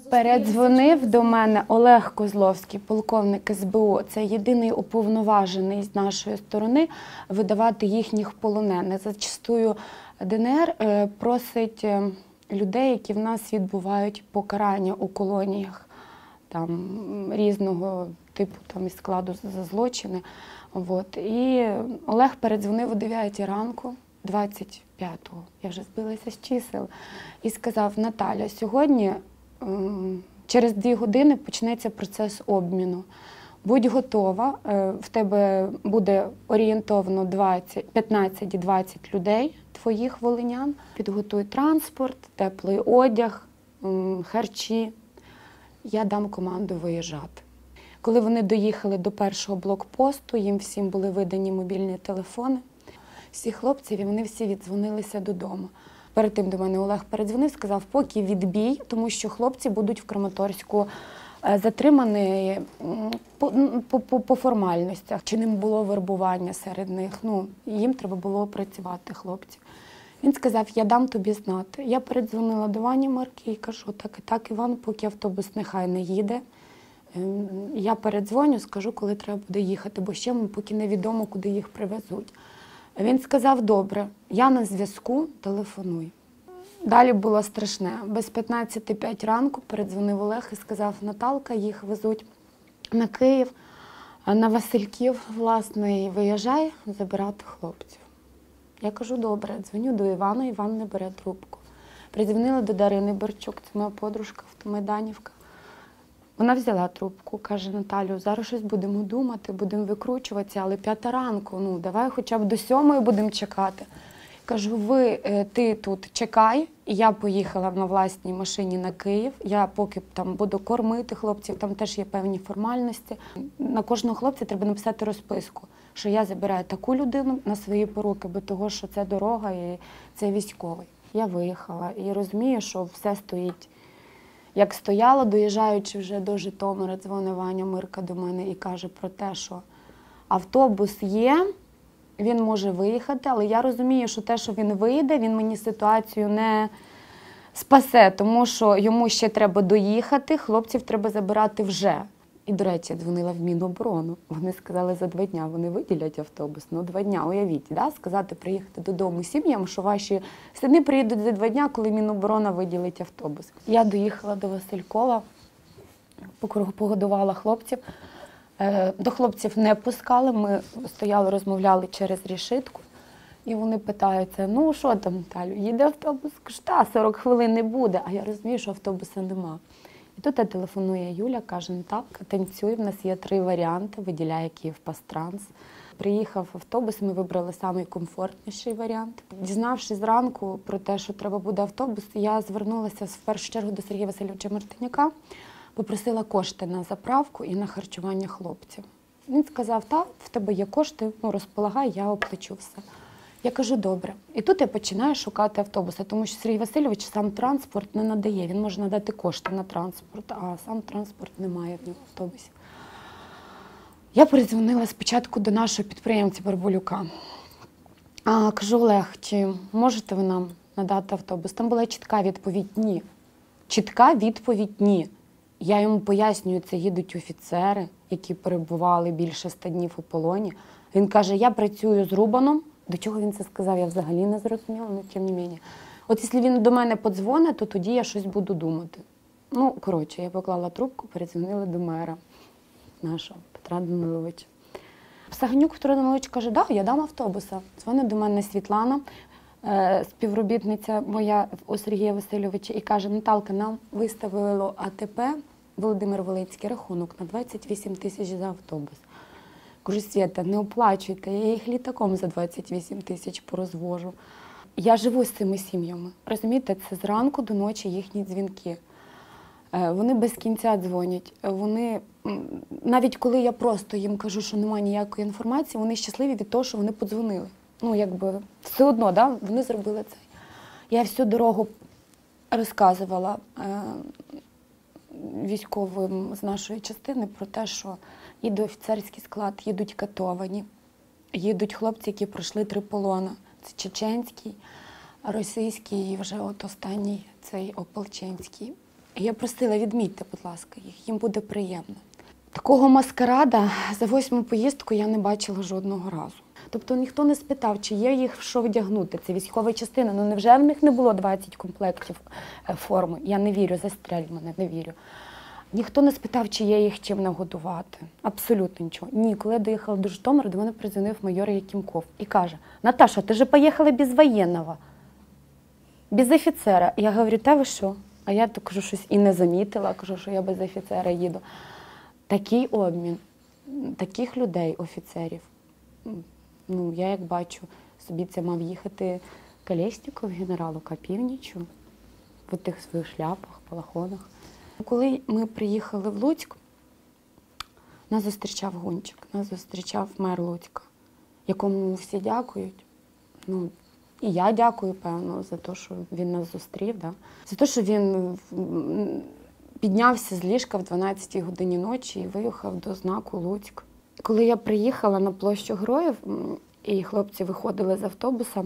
Передзвонив до мене Олег Козловський, полковник СБУ. Це єдиний уповноважений з нашої сторони видавати їхніх полонених. Зачастую ДНР просить людей, які в нас відбувають покарання у колоніях там, різного типу там, із складу за злочини. От. І Олег передзвонив о 9 ранку, 25-го, я вже збилася з чисел, і сказав: Наталя, сьогодні через 2 години почнеться процес обміну. Будь готова, в тебе буде орієнтовно 15-20 людей, твоїх волинян. Підготуй транспорт, теплий одяг, харчі. Я дам команду виїжджати. Коли вони доїхали до першого блокпосту, їм всім були видані мобільні телефони, всі хлопців, і вони всі віддзвонилися додому. Перед тим до мене Олег передзвонив, сказав, поки відбій, тому що хлопці будуть в Краматорську затримані по формальностях. Чи не було вербування серед них, їм треба було працювати, хлопці. Він сказав, я дам тобі знати. Я передзвонила до Вані Марки і кажу, так і так, Іван, поки автобус нехай не їде. Я передзвоню, скажу, коли треба буде їхати, бо ще поки невідомо, куди їх привезуть. Він сказав, добре, я на зв'язку, телефонуй. Далі було страшне. Без 15:05 ранку передзвонив Олег і сказав, Наталка, їх везуть на Київ, на Васильків, власне, і виїжджай забирати хлопців. Я кажу, добре, дзвоню до Івана, Іван не бере трубку. Придзвонила до Дарини Барчук, це моя подружка, автомайданівка. Вона взяла трубку, каже, Наталю, зараз щось будемо думати, будемо викручуватися, але 5 ранку, давай хоча б до 7 будемо чекати. Кажу, ти тут чекай, і я поїхала на власній машині на Київ. Я поки там буду кормити хлопців, там теж є певні формальності. На кожного хлопця треба написати розписку, що я забираю таку людину на свої поруки, бо того, що це дорога і це військовий. Я виїхала і розумію, що все стоїть. Як стояла, доїжджаючи вже до Житомира, дзвонить Ваня Мирка до мене і каже про те, що автобус є, він може виїхати, але я розумію, що те, що він вийде, він мені ситуацію не спасе, тому що йому ще треба доїхати, хлопців треба забирати вже. І, до речі, я дзвонила в Міноборону. Вони сказали, за 2 дня вони виділять автобус. 2 дня, уявіть, сказати приїхати додому сім'ям, що ваші сини приїдуть за 2 дня, коли Міноборона виділить автобус. Я доїхала до Василькова, погодувала хлопців. До хлопців не пускали, ми стояли, розмовляли через решітку. І вони питаються, що там, Наталю, їде автобус? Кажу, 40 хвилин не буде. А я розумію, що автобуса нема. І тут телефонує Юля, каже, Наталка, танцюй, в нас є 3 варіанти, виділяє Київпастранс. Приїхав автобус, ми вибрали найкомфортніший варіант. Дізнавшись зранку про те, що треба буде автобус, я звернулася в першу чергу до Сергія Васильовича Мартиняка, попросила кошти на заправку і на харчування хлопців. Він сказав, в тебе є кошти, розполагай, я оплачу все. Я кажу, добре. І тут я починаю шукати автобуса, тому що Сергій Васильович сам транспорт не надає. Він може надати кошти на транспорт, а сам транспорт немає в автобусі. Я передзвонила спочатку до нашого підприємця Барболюка. Кажу, Олег, чи можете ви нам надати автобус? Там була чітка відповідь «ні». Чітка відповідь «ні». Я йому пояснюю, це їдуть офіцери, які перебували більше 100 днів у полоні. Він каже, я працюю з Рубаном. До чого він це сказав, я взагалі не зрозуміла, але тим не менше. От якщо він до мене подзвонить, то тоді я щось буду думати. Я поклала трубку, передзвонила до мера нашого, Петра Даниловича. Саганюк Петро Данилович каже, я дам автобуса. Дзвонить до мене Світлана, співробітниця моя у Сергія Васильовича, і каже, Наталка, нам виставило АТП, Володимир Волинський, рахунок на 28 тисяч за автобус. Кажу, Свята, не оплачуйте, я їх літаком за 28 тисяч порозвожу. Я живу з цими сім'ями. Розумієте, це зранку до ночі їхні дзвінки. Вони без кінця дзвонять. Навіть коли я просто їм кажу, що немає ніякої інформації, вони щасливі від того, що вони подзвонили. Все одно, вони зробили це. Я всю дорогу розказувала військовим з нашої частини про те, що їде офіцерський склад, їдуть катовані, їдуть хлопці, які пройшли 3 полони. Це чеченський, російський і вже останній цей ополченський. І я просила, відмітьте, будь ласка, їх, їм буде приємно. Такого маскарада за 8-му поїздку я не бачила жодного разу. Тобто ніхто не спитав, чи є їх в що вдягнути. Це військова частина. Ну невже в них не було 20 комплектів форми? Я не вірю, застрель мене, не вірю. Ніхто не спитав, чи є їх чим нагодувати. Абсолютно нічого. Ні, коли я доїхала до Житомира, до мене подзвонив майор Якимков і каже: Наташа, ти же поїхала без воєнного, без офіцера. Я говорю, та ви що? А я то кажу, щось і не замітила, кажу, що я без офіцера їду. Такий обмін, таких людей, офіцерів. Ну, я як бачу, собі це мав їхати Колєсніков, генералу Капівнічу, в тих своїх шляпах, балахонах. Коли ми приїхали в Луцьк, нас зустрічав Гунчик, нас зустрічав мер Луцька, якому всі дякують. Ну, і я дякую, певно, за те, що він нас зустрів, да? За те, що він піднявся з ліжка в 12-й годині ночі і виїхав до знаку Луцьк. Коли я приїхала на площу Героїв, і хлопці виходили з автобуса,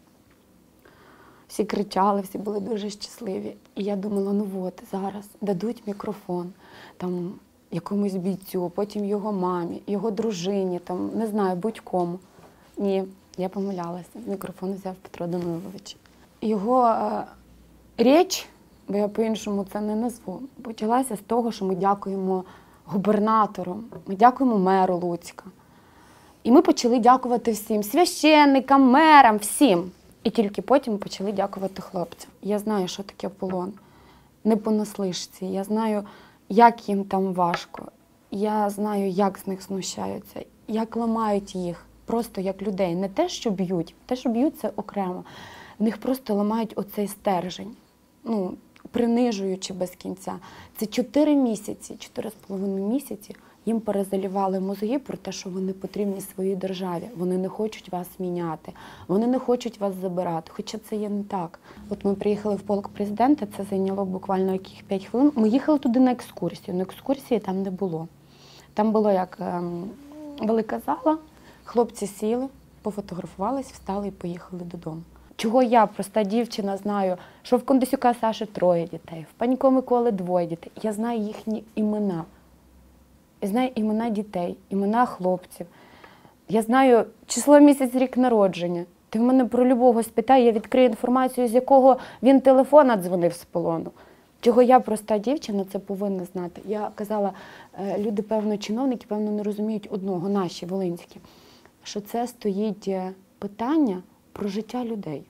всі кричали, всі були дуже щасливі. І я думала, ну от, зараз дадуть мікрофон там, якомусь бійцю, потім його мамі, його дружині, там, не знаю, будь-кому. Ні, я помилялася. Мікрофон взяв Петро Данилович. Його річ, бо я по-іншому це не назву, почалася з того, що ми дякуємо губернатору, ми дякуємо меру Луцька. І ми почали дякувати всім священникам, мерам, всім. І тільки потім почали дякувати хлопцям. Я знаю, що таке полон. Не понаслишці. Я знаю, як їм там важко. Я знаю, як з них знущаються, як ламають їх. Просто як людей. Не те, що б'ють. Те, що б'ють, це окремо. В них просто ламають оцей стержень. Ну, принижуючи без кінця. Це 4 місяці, 4,5 місяці їм перезалівали мозги про те, що вони потрібні своїй державі. Вони не хочуть вас міняти, вони не хочуть вас забирати, хоча це є не так. От ми приїхали в полк президента, це зайняло буквально яких 5 хвилин. Ми їхали туди на екскурсію. На екскурсії там не було. Там було як велика зала, хлопці сіли, пофотографувались, встали і поїхали додому. Чого я, проста дівчина, знаю, що в Кондосюка Саші 3 дітей, в Панько Миколи 2 дітей. Я знаю їхні імена. Я знаю імена дітей, імена хлопців. Я знаю число, місяць, рік народження. Ти в мене про любого спитай, я відкрию інформацію, з якого він телефона дзвонив з полону. Чого я, проста дівчина, це повинна знати. Я казала, люди, певно, чиновники, певно, не розуміють одного, наші, волинські, що це стоїть питання про життя людей.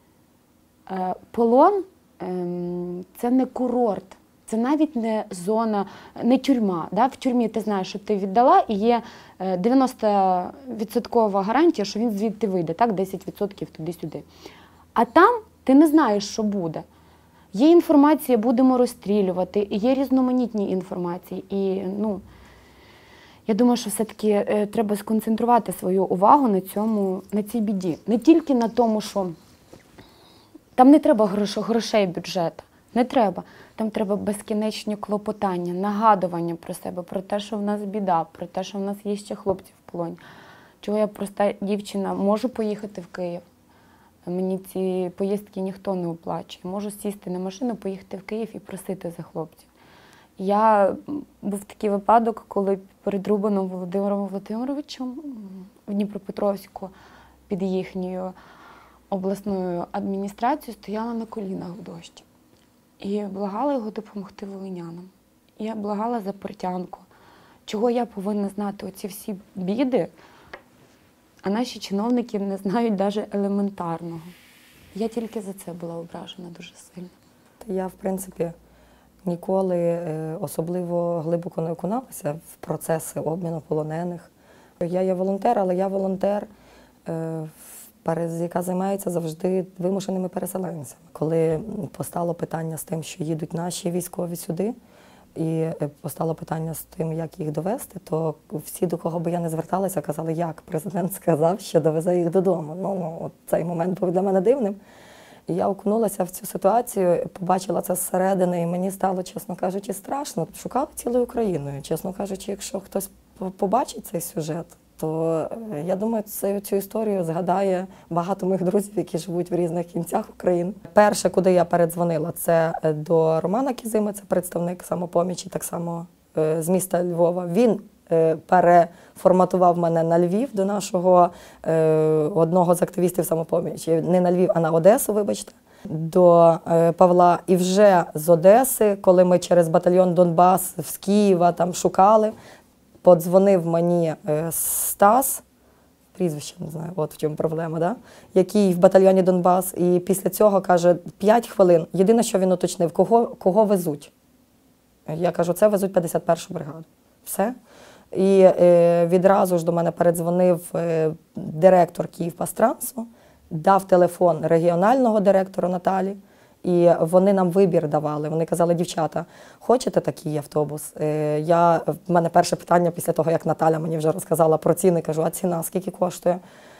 Полон – це не курорт, це навіть не зона, не тюрма. Да? В тюрмі ти знаєш, що ти віддала, і є 90% гарантія, що він звідти вийде, так? 10% туди-сюди. А там ти не знаєш, що буде. Є інформація, будемо розстрілювати, є різноманітні інформації. І, ну, я думаю, що все-таки треба сконцентрувати свою увагу на цій біді. Не тільки на тому, що там не треба грошей бюджету, не треба. Там треба безкінечні клопотання, нагадування про себе, про те, що в нас біда, про те, що в нас є ще хлопці в полоні. Чого я, проста дівчина, можу поїхати в Київ. Мені ці поїздки ніхто не оплачує. Можу сісти на машину, поїхати в Київ і просити за хлопців. Був такий випадок, коли перед Рубаном Володимиром Володимировичем в Дніпропетровську під їхньою обласною адміністрацією стояла на колінах в дощ. І благала його допомогти волинянам. Я благала за портянку. Чого я повинна знати оці всі біди, а наші чиновники не знають навіть елементарного. Я тільки за це була ображена дуже сильно. Я, в принципі, ніколи особливо глибоко не окуналася в процеси обміну полонених. Я є волонтер, але я волонтер, яка займається завжди вимушеними переселенцями. Коли постало питання з тим, що їдуть наші військові сюди, і постало питання з тим, як їх довести, то всі, до кого би я не зверталася, казали, як президент сказав, що довезе їх додому. От цей момент був для мене дивним. І я окунулася в цю ситуацію, побачила це зсередини, і мені стало, чесно кажучи, страшно. Шукала цілою Україною. Чесно кажучи, якщо хтось побачить цей сюжет, то я думаю, цю історію згадає багато моїх друзів, які живуть в різних кінцях України. Перше, куди я передзвонила, це до Романа Кізими, це представник «Самопомічі», так само з міста Львова. Він переформатував мене на Львів до нашого одного з активістів «Самопомічі». Не на Львів, а на Одесу, вибачте. До Павла. І вже з Одеси, коли ми через батальйон Донбас з Києва там шукали, подзвонив мені Стас, прізвище не знаю, от в чому проблема, да? Який в батальйоні Донбас, і після цього каже, 5 хвилин. Єдине, що він уточнив, кого везуть. Я кажу, це везуть 51-шу бригаду. Все. І відразу ж до мене передзвонив директор Київпастрансу, дав телефон регіонального директора Наталі, і вони нам вибір давали. Вони казали, дівчата, хочете такий автобус? В мене перше питання після того, як Наталя мені вже розказала про ціни, кажу, а ціна скільки коштує?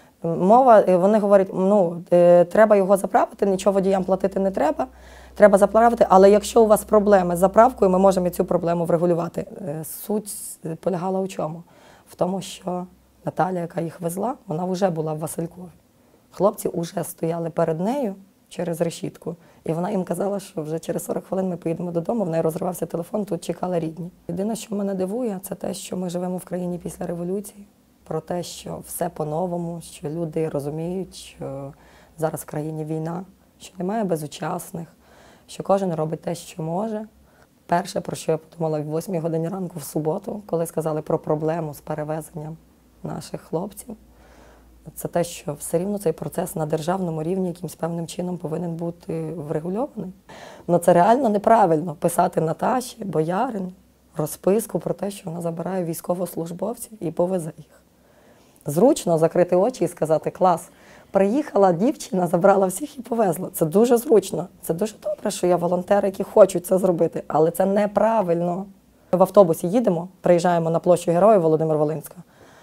Вони говорять, треба його заправити, нічого водіям платити не треба, треба заправити, але якщо у вас проблеми з заправкою, ми можемо цю проблему врегулювати. Суть полягала у чому? В тому, що Наталя, яка їх везла, вона вже була в Василькові. Хлопці вже стояли перед нею через решітку, і вона їм казала, що вже через 40 хвилин ми поїдемо додому, в неї розривався телефон, тут чекали рідні. Єдине, що мене дивує, це те, що ми живемо в країні після революції, про те, що все по-новому, що люди розуміють, що зараз в країні війна, що немає безучасних, що кожен робить те, що може. Перше, про що я подумала в 8 годині ранку в суботу, коли сказали про проблему з перевезенням наших хлопців, це те, що все рівно цей процес на державному рівні якимось певним чином повинен бути врегульований. Але це реально неправильно писати Наташі, Боярин, розписку про те, що вона забирає військовослужбовців і повезе їх. Зручно закрити очі і сказати, клас, приїхала дівчина, забрала всіх і повезла. Це дуже зручно. Це дуже добре, що є волонтери, які хочуть це зробити, але це неправильно. Ми в автобусі їдемо, приїжджаємо на площу Героїв Володимир-Волинська,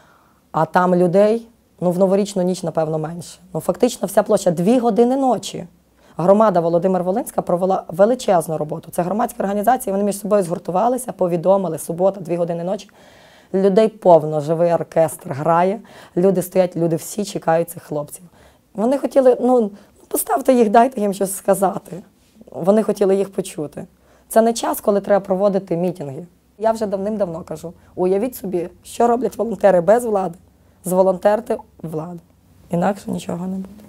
а там людей, в новорічну ніч, напевно, менше. Фактично вся площа 2 години ночі. Громада Володимир-Волинська провела величезну роботу. Це громадські організації, вони між собою згуртувалися, повідомили, субота, 2 години ночі. Людей повно, живий оркестр грає, люди стоять, люди всі чекають цих хлопців. Вони хотіли, поставте їх, дайте їм щось сказати. Вони хотіли їх почути. Це не час, коли треба проводити мітинги. Я вже давним-давно кажу, уявіть собі, що роблять волонтери без влади, зволонтерте владу. Інакше нічого не буде.